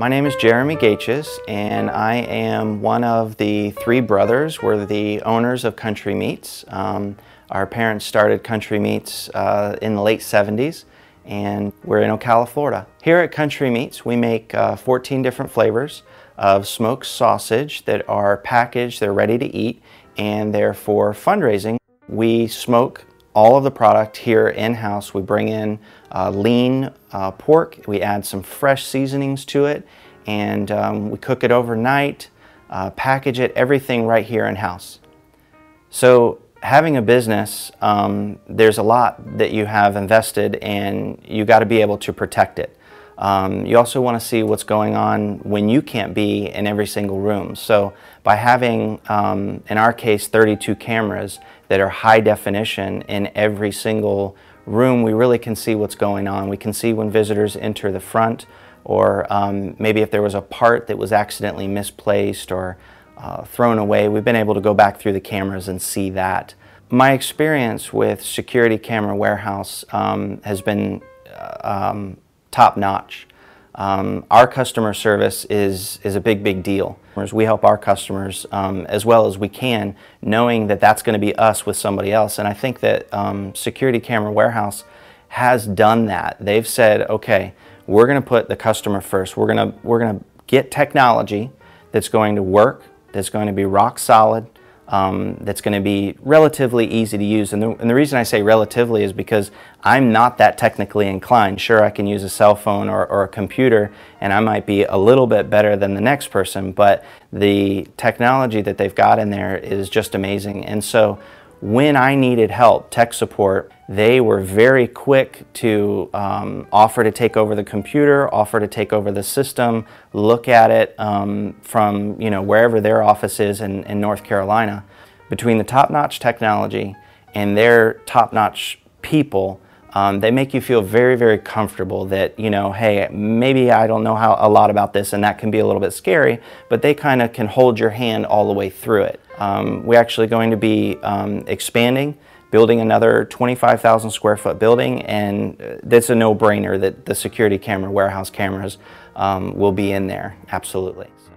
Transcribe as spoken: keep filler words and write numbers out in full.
My name is Jeremy Gaetjes, and I am one of the three brothers. We're the owners of Country Meats. Um, our parents started Country Meats uh, in the late seventies, and we're in Ocala, Florida. Here at Country Meats, we make uh, fourteen different flavors of smoked sausage that are packaged, they're ready to eat, and they're for fundraising. We smoke all of the product here in-house. We bring in uh, lean uh, pork, we add some fresh seasonings to it, and um, we cook it overnight, uh, package it, everything right here in-house. So having a business, um, there's a lot that you have invested, and you got to be able to protect it. Um, you also want to see what's going on when you can't be in every single room. So by having, um, in our case, thirty-two cameras that are high definition in every single room, we really can see what's going on. We can see when visitors enter the front, or um, maybe if there was a part that was accidentally misplaced or uh, thrown away. We've been able to go back through the cameras and see that. My experience with Security Camera Warehouse um, has been uh, um, top-notch. Um, our customer service is, is a big, big deal. We help our customers um, as well as we can, knowing that that's going to be us with somebody else. And I think that um, Security Camera Warehouse has done that. They've said, okay, we're going to put the customer first. We're going to, we're going to get technology that's going to work, that's going to be rock solid, Um, that's going to be relatively easy to use. And the, and the reason I say relatively is because I'm not that technically inclined. Sure, I can use a cell phone or, or a computer, and I might be a little bit better than the next person, but the technology that they've got in there is just amazing. And so when I needed help, tech support, they were very quick to um, offer to take over the computer, offer to take over the system, look at it um, from you know wherever their office is in, in North Carolina. Between the top-notch technology and their top-notch people, um, they make you feel very, very comfortable that, you know, hey, maybe I don't know how a lot about this, and that can be a little bit scary, but they kind of can hold your hand all the way through it. Um, we're actually going to be um, expanding, building another twenty-five thousand square foot building, and that's a no-brainer that the Security Camera Warehouse cameras um, will be in there, absolutely.